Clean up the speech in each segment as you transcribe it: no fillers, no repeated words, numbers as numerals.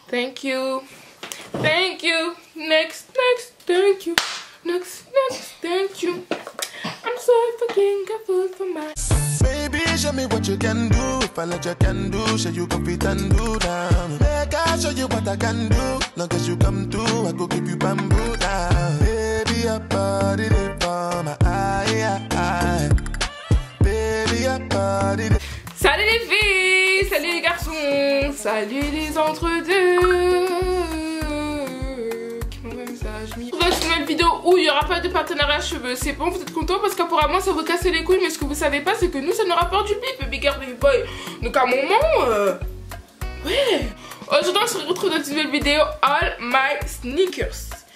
Thank you. Thank you. Next, thank you. Next, thank you. I'm so fucking careful for my... Baby, show me what you can do. If I let you can do, show you can fit and do down. Make I show you what I can do. Long as you come through, I go give you bamboo down. Baby, your body they for my eye. Baby, your body they... Salut les filles, salut les garçons, salut les entre-deux qui m'envoient un message. Dans une nouvelle vidéo où il n'y aura pas de partenariat cheveux. C'est bon, vous êtes contents parce qu'apparemment ça vous casse les couilles. Mais ce que vous savez pas, c'est que nous ça nous rapporte du bip, big girl, big boy. Donc à un moment, ouais. Aujourd'hui on se retrouve dans une nouvelle vidéo All My Sneakers.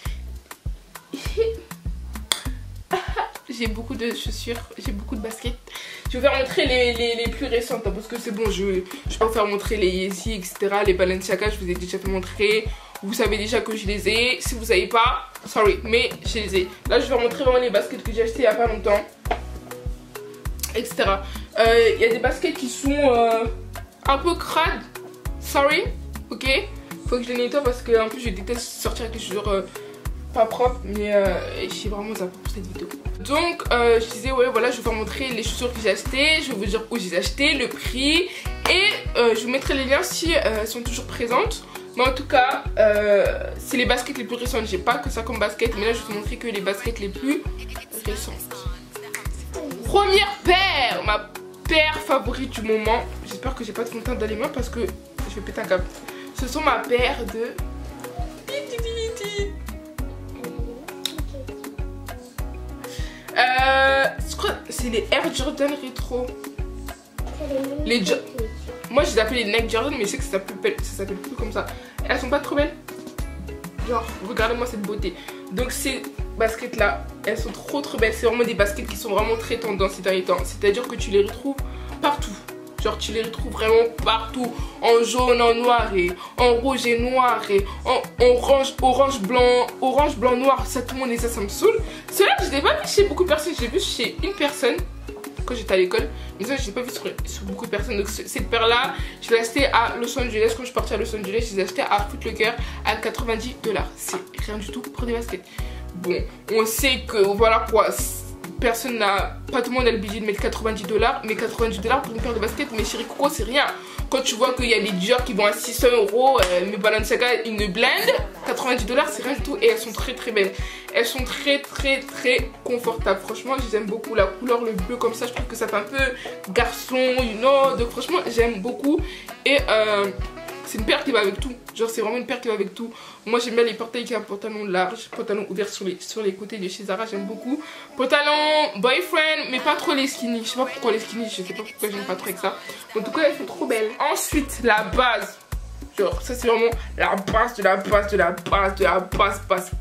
J'ai beaucoup de chaussures, j'ai beaucoup de baskets. Je vais vous faire montrer les plus récentes hein, parce que c'est bon, je vais pas vous faire montrer les Yeezy, etc. Les Balenciaga, je vous ai déjà fait montrer. Vous savez déjà que je les ai. Si vous savez pas, sorry, mais je les ai. Là, je vais vous montrer vraiment les baskets que j'ai achetées il y a pas longtemps, etc. Il y a des baskets qui sont un peu crades. Sorry, ok. Faut que je les nettoie parce que en plus je déteste sortir avec les chaussures pas propre, mais j'ai vraiment zappé pour cette vidéo. Donc je disais ouais voilà, je vais vous montrer les chaussures que j'ai achetées, je vais vous dire où j'ai acheté, le prix et je vous mettrai les liens si elles sont toujours présentes. Mais en tout cas c'est les baskets les plus récentes, j'ai pas que ça comme basket, mais là je vais vous montrer que les baskets les plus récentes. Première paire, ma paire favorite du moment. J'espère que j'ai pas de contact dans les mains parce que je vais péter un câble. Ce sont ma paire de je crois c'est les Air Jordan Retro. Moi je les appelle les Nike Jordan, mais je sais que ça s'appelle plus comme ça. Elles sont pas trop belles. Genre regardez-moi cette beauté. Donc ces baskets là, elles sont trop belles. C'est vraiment des baskets qui sont vraiment très tendances ces derniers temps. C'est-à-dire que tu les retrouves partout. Genre tu les retrouves vraiment partout. En jaune, en noir et en rouge et noir et en orange, blanc, noir. Ça tout le monde les a, ça me saoule. Ceux-là je l'ai pas vu chez beaucoup de personnes. Je l'ai vu chez une personne quand j'étais à l'école. Mais ça je l'ai pas vu sur beaucoup de personnes. Donc cette paire là, je l'ai achetée à Los Angeles. Quand je suis partie à Los Angeles, je l'ai achetée à Foot Locker à 90 $. C'est rien du tout pour des baskets. Bon, on sait que voilà quoi. Personne n'a, pas tout le monde a le budget de mettre 90 $, mais 90 $ pour une paire de baskets, mais chérie Coco c'est rien. Quand tu vois qu'il y a des Dior qui vont à 600 €, mes Balenciaga une blend, 90 $ c'est rien du tout et elles sont très belles. Elles sont très confortables, franchement j'aime beaucoup la couleur, le bleu comme ça, je trouve que ça fait un peu garçon, you know, donc franchement j'aime beaucoup et c'est une paire qui va avec tout. Genre c'est vraiment une paire qui va avec tout. Moi j'aime bien les portails qui ont un pantalon large, pantalon ouvert sur les côtés de chez Zara, j'aime beaucoup. Pantalon boyfriend, mais pas trop les skinny. Je sais pas pourquoi les skinny, je sais pas pourquoi j'aime pas trop avec ça. En tout cas elles sont trop belles. Ensuite la base. Genre ça c'est vraiment la base de la base de la base de la base.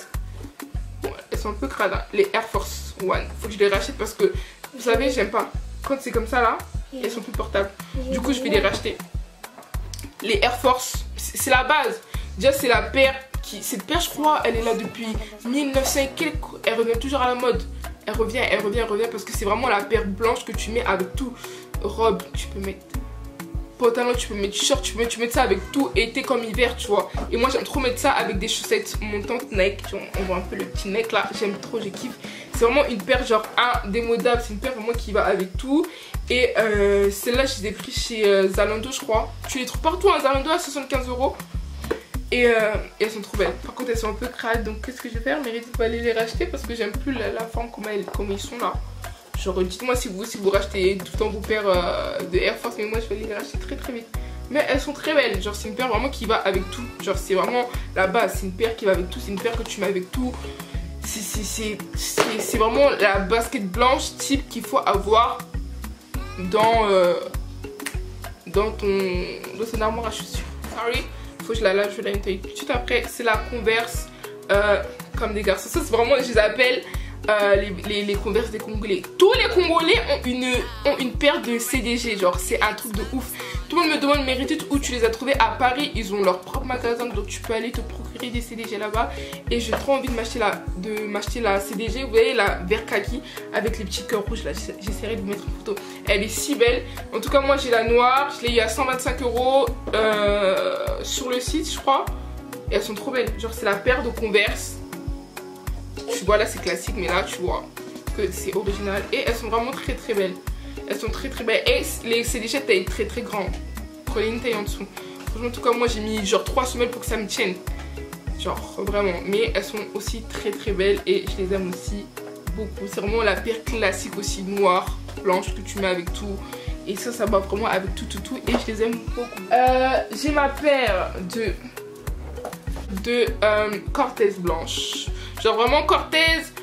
Bon, elles sont un peu crades hein. Les Air Force One. Faut que je les rachète parce que vous savez j'aime pas. Quand c'est comme ça là, elles sont plus portables. Du coup je vais les racheter. Les Air Force, c'est la base. Déjà c'est la paire qui... Cette paire je crois elle est là depuis 1900 et quelques. Elle revient toujours à la mode. Elle revient parce que c'est vraiment la paire blanche que tu mets avec tout. Robe, tu peux mettre pantalon, tu peux mettre short, tu peux mettre ça avec tout, été comme hiver tu vois. Et moi j'aime trop mettre ça avec des chaussettes montantes Nike. On voit un peu le petit neck là, j'aime trop, je kiffe. C'est vraiment une paire genre indémodable, c'est une paire vraiment qui va avec tout. Et celle-là je les ai pris chez Zalando je crois. Tu les trouves partout à Zalando à 75 €. Et elles sont trop belles. Par contre elles sont un peu crades, donc qu'est-ce que je vais faire? Mérite de pas aller les racheter parce que j'aime plus la forme comme ils sont là. Genre dites-moi si vous rachetez tout le temps vos paires de Air Force, mais moi je vais les racheter très vite. Mais elles sont très belles, genre c'est une paire vraiment qui va avec tout. Genre c'est vraiment la base, c'est une paire qui va avec tout, c'est une paire que tu mets avec tout. C'est vraiment la basket blanche type qu'il faut avoir dans ton armoire à chaussures. Sorry, faut que je la lave, je vais la nettoyer tout de suite après. C'est la Converse comme des garçons. Ça c'est vraiment, je les appelle les Converse des Congolais. Tous les Congolais ont une paire de CDG, genre c'est un truc de ouf. Tout le monde me demande mes Reddit où tu les as trouvés. À Paris, ils ont leur propre magasin, donc tu peux aller te procurer des CDG là-bas. Et j'ai trop envie de m'acheter la CDG, vous voyez, la vert kaki avec les petits cœurs rouges là. J'essaierai de vous mettre une photo. Elle est si belle. En tout cas, moi j'ai la noire, je l'ai eu à 125 € sur le site, je crois. Et elles sont trop belles. Genre, c'est la paire de Converse. Tu vois, là c'est classique, mais là tu vois que c'est original. Et elles sont vraiment très très belles. Elles sont très très belles. Et les CDG taille très très grand. Prenez une taille en dessous. Franchement, en tout cas, moi j'ai mis genre 3 semaines pour que ça me tienne. Genre vraiment. Mais elles sont aussi très très belles. Et je les aime aussi beaucoup. C'est vraiment la paire classique aussi, noire, blanche, que tu mets avec tout. Et ça va vraiment avec tout. Et je les aime beaucoup. J'ai ma paire de Cortez blanche. Genre vraiment Cortez.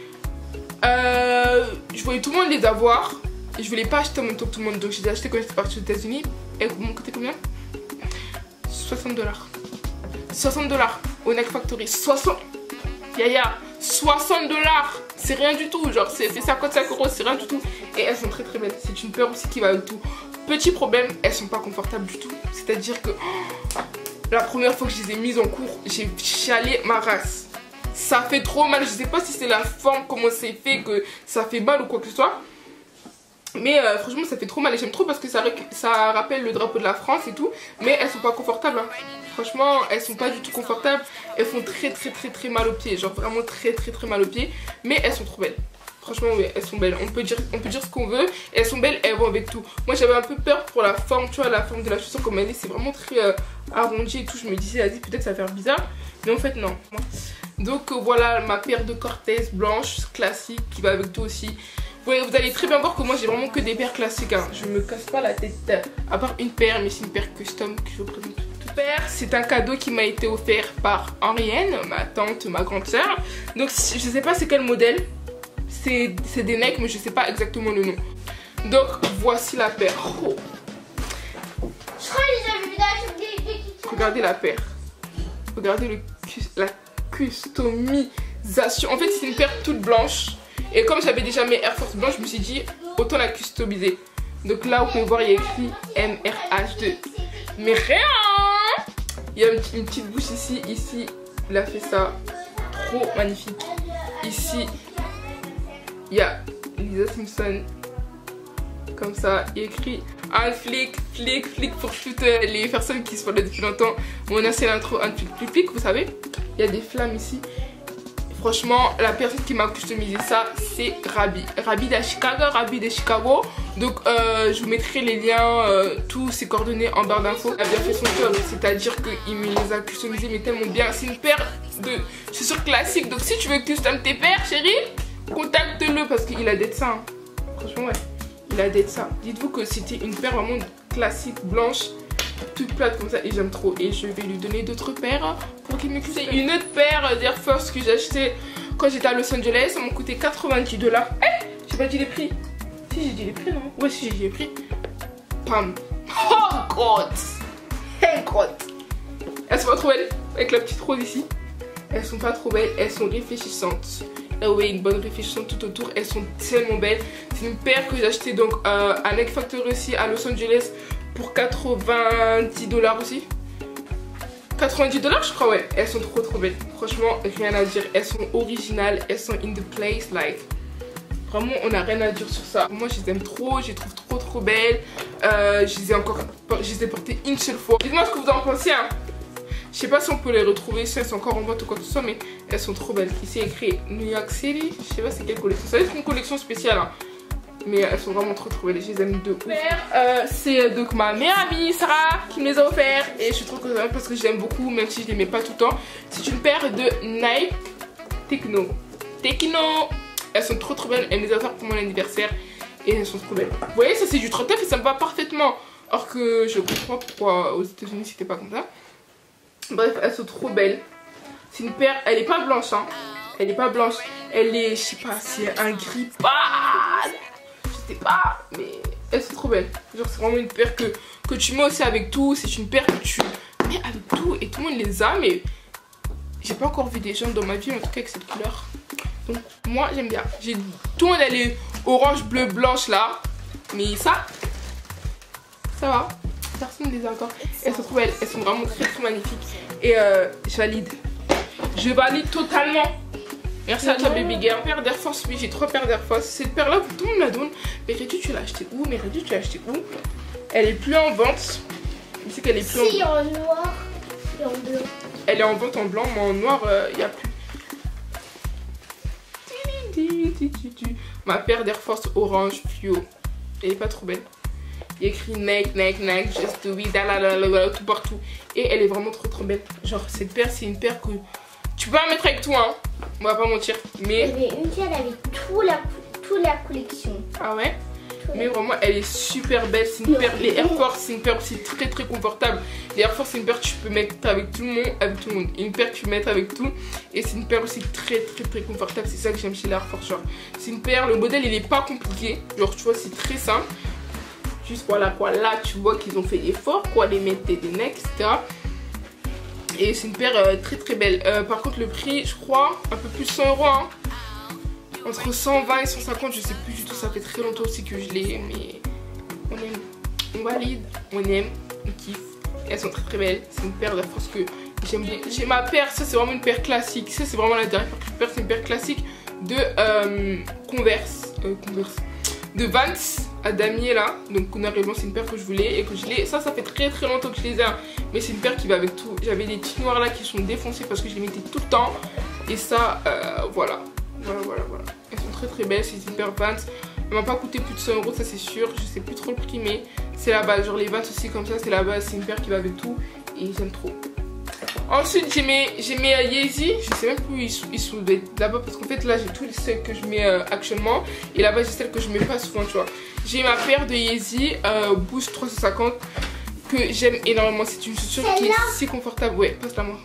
Je voyais tout le monde les avoir. Et je voulais pas acheter en même temps que tout le monde. Donc j'ai acheté quand j'étais partie aux États-Unis. Et m'ont coûté combien? 60 $. 60 $ au Nike Factory. 60. Yaya, 60 $. C'est rien du tout. Genre c'est 55 €, c'est rien du tout. Et elles sont très très belles. C'est une paire aussi qui va avec tout. Petit problème, elles sont pas confortables du tout. C'est-à-dire que la première fois que je les ai mises en cours, j'ai chialé ma race. Ça fait trop mal. Je sais pas si c'est la forme, comment c'est fait, que ça fait mal ou quoi que ce soit. Mais franchement ça fait trop mal et j'aime trop parce que ça rappelle le drapeau de la France et tout. Mais elles sont pas confortables hein. Franchement elles sont pas du tout confortables. Elles font très mal aux pieds. Genre vraiment très mal aux pieds. Mais elles sont trop belles. Franchement oui, elles sont belles. On peut dire ce qu'on veut. Elles sont belles, elles vont avec tout. Moi j'avais un peu peur pour la forme, tu vois, la forme de la chaussure comme elle est. C'est vraiment très arrondi et tout. Je me disais, vas-y, peut-être ça va faire bizarre. Mais en fait non. Donc voilà ma paire de Cortez blanche classique qui va avec tout aussi. Vous allez très bien voir que moi j'ai vraiment que des paires classiques hein. Je me casse pas la tête à part une paire, mais c'est une paire custom que je vous présente. Cette paire c'est un cadeau qui m'a été offert par Henrienne, ma tante, ma grande soeur. Donc je sais pas c'est quel modèle. C'est des Nike mais je sais pas exactement le nom. Donc voici la paire. Oh. Regardez la paire. Regardez la customisation. En fait c'est une paire toute blanche. Et comme j'avais déjà mes Air Force blancs, je me suis dit autant la customiser. Donc là vous pouvez voir il y a écrit MRH2. Mais rien. Il y a une petite bouche ici. Ici il a fait ça. Trop magnifique. Ici il y a Lisa Simpson. Comme ça, il y a écrit un flic pour toutes les personnes qui se parlaient depuis longtemps. Mon ancienne intro, un flic, vous savez. Il y a des flammes ici. Franchement, la personne qui m'a customisé ça, c'est Rabi. Rabi de Chicago. Donc, je vous mettrai les liens, tous ses coordonnées en barre d'infos. Il a bien fait son job, c'est-à-dire qu'il me les a customisés, mais tellement bien. C'est une paire de chaussures classiques. Donc, si tu veux custom tes paires, chérie, contacte-le parce qu'il a d'être ça. Hein. Franchement, ouais, il a d'être ça. Dites-vous que c'était une paire vraiment classique, blanche, toute plate comme ça et j'aime trop. Et je vais lui donner d'autres paires pour qu'il me customise. Une autre paire d'Air Force que j'ai acheté quand j'étais à Los Angeles, ça m'a coûté 90 $. Eh, j'ai pas dit les prix. Si, j'ai dit les prix, non? Ouais, si, j'ai dit les prix. Pam. Oh God. Hey God. Elles sont pas trop belles avec la petite rose ici. Elles sont pas trop belles, elles sont réfléchissantes. Là, oui, une bonne réfléchissante tout autour. Elles sont tellement belles. C'est une paire que j'ai acheté donc à Nike Factory aussi à Los Angeles pour 90 $ aussi. 90 $ je crois, ouais. Elles sont trop belles. Franchement, rien à dire. Elles sont originales. Elles sont in the place, like. Vraiment, on n'a rien à dire sur ça. Moi, je les aime trop. Je les trouve trop belles. Je les ai portées une seule fois. Dites-moi ce que vous en pensez, hein. Je sais pas si on peut les retrouver, si elles sont encore en vente ou quoi que ce soit, mais elles sont trop belles. Ici, il y a écrit New York City. Je sais pas c'est quelle collection. Ça va être une collection spéciale, hein. Mais elles sont vraiment trop belles. Je les aime de ouf. C'est donc ma meilleure amie Sarah qui me les a offert. Et je suis trop contente parce que je l'aime beaucoup, même si je les mets pas tout le temps. C'est une paire de Nike Techno. Elles sont trop belles. Elle me les a offertes pour mon anniversaire. Et elles sont trop belles. Vous voyez, ça c'est du 39 et ça me va parfaitement. Or que je comprends pourquoi aux États-Unis c'était pas comme ça. Bref, elles sont trop belles. C'est une paire, elle est pas blanche, hein. Elle est pas blanche. Elle est, je sais pas, c'est un gris pâle. Je sais pas, mais elles sont trop belles. Genre, c'est vraiment une paire que tu mets aussi avec tout. C'est une paire que tu mets avec tout et tout le monde les a, mais j'ai pas encore vu des gens dans ma vie, en tout cas avec cette couleur. Donc, moi, j'aime bien. Tout le monde a les orange, bleu, blanche là. Mais ça va. personne ne les a encore. Elles sont trop belles, elles sont vraiment très très magnifiques. Et je valide. Je valide totalement. Merci à toi baby girl. Paire d'Air Force, oui j'ai 3 paires d'Air Force. Cette paire là tout le monde me la donne. Mais Reddy tu l'as acheté où? Mais Reddy tu l'as acheté où? Elle est plus en vente. Je sais qu'elle est plus si, en noir et en blanc. Elle est en vente en blanc mais en noir il n'y a plus. Ma paire d'Air Force orange fluo. Elle est pas trop belle. Il y a écrit neck, just do it, tout partout. Et elle est vraiment trop belle. Genre cette paire c'est une paire que tu peux la mettre avec toi hein. On va pas mentir. Mais il y avait une qui avait toute la collection. Ah ouais? Mais vraiment elle est super belle. C'est une paire, les Air Force c'est une paire aussi très confortable. Les Air Force c'est une paire que tu peux mettre avec tout le monde, une paire que tu peux mettre avec tout. Et c'est une paire aussi très confortable. C'est ça que j'aime chez les Air Force. Genre c'est une paire, le modèle il est pas compliqué. Genre tu vois c'est très simple. Juste voilà quoi, là tu vois qu'ils ont fait l'effort quoi, les mettre des necks etc. Et c'est une paire très belle. Par contre le prix je crois un peu plus 100 € hein. Entre 120 et 150 je sais plus du tout, ça fait très longtemps aussi que je l'ai. Mais on aime, on valide, on aime, on kiffe. Elles sont très belles, c'est une paire de force que j'aime bien. J'ai ma paire, ça c'est vraiment une paire classique. Ça c'est vraiment la dernière paire, c'est une paire classique de Converse, de Vans à damier là. Donc noir et blanc c'est une paire que je voulais et que je l'ai. Ça fait très longtemps que je les ai hein. Mais c'est une paire qui va avec tout. J'avais des petits noirs là qui sont défoncés parce que je les mettais tout le temps. Et ça voilà. Elles sont très belles, c'est une paire Vans. Elle m'a pas coûté plus de 100 € ça c'est sûr. Je sais plus trop le prix mais c'est la base. Genre les Vans aussi comme ça c'est la base. C'est une paire qui va avec tout et j'aime trop. Ensuite j'ai mes Yeezy, je sais même plus où ils sont là-bas parce qu'en fait là j'ai tous celles que je mets actuellement et là-bas j'ai celles que je mets pas souvent tu vois. J'ai ma paire de Yeezy Boost 350 que j'aime énormément, c'est une chaussure qui est si confortable, ouais passe-la moi.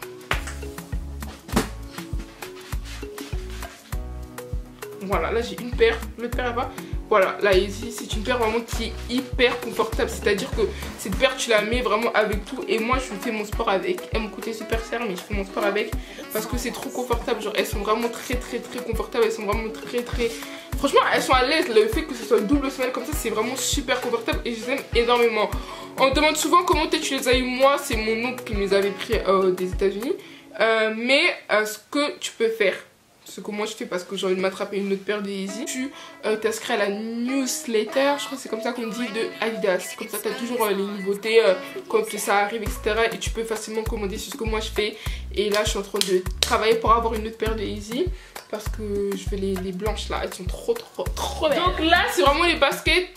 Voilà là j'ai une paire, l'autre paire là-bas. Voilà, la Yeezy, c'est une paire vraiment qui est hyper confortable. C'est-à-dire que cette paire, tu la mets vraiment avec tout. Et moi, je fais mon sport avec. Elle me coûtait super cher, mais je fais mon sport avec. Parce que c'est trop confortable. Genre, elles sont vraiment très confortables. Elles sont vraiment très... Franchement, elles sont à l'aise. Le fait que ce soit double semelle comme ça, c'est vraiment super confortable. Et je les aime énormément. On me demande souvent comment tu les as eu. Moi, c'est mon oncle qui me les avait pris des États-Unis. Mais ce que tu peux faire... Ce que moi je fais parce que j'ai envie de m'attraper une autre paire de Yeezy. Tu t'inscris à la newsletter, je crois que c'est comme ça qu'on dit, de Adidas. Comme ça tu as toujours les nouveautés quand ça arrive etc. Et tu peux facilement commander sur ce que moi je fais. Et là je suis en train de travailler pour avoir une autre paire de Yeezy. Parce que je fais les blanches là, elles sont trop belles. Donc là c'est vraiment les baskets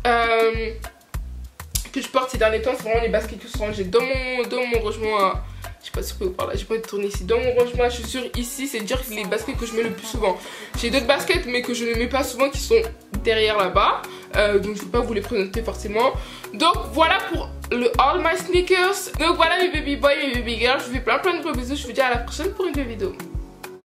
que je porte ces derniers temps. C'est vraiment les baskets que je suis rangées dans mon rangement. Je sais pas si vous pouvez voir là, j'ai pas envie de tourner ici. Dans mon rangement à chaussures ici, c'est dire que les baskets que je mets le plus souvent. J'ai d'autres baskets mais que je ne mets pas souvent qui sont derrière là-bas. Donc je ne vais pas vous les présenter forcément. Donc voilà pour le All My Sneakers. Donc voilà mes baby boys, mes baby girls. Je vous fais plein de gros bisous. Je vous dis à la prochaine pour une nouvelle vidéo.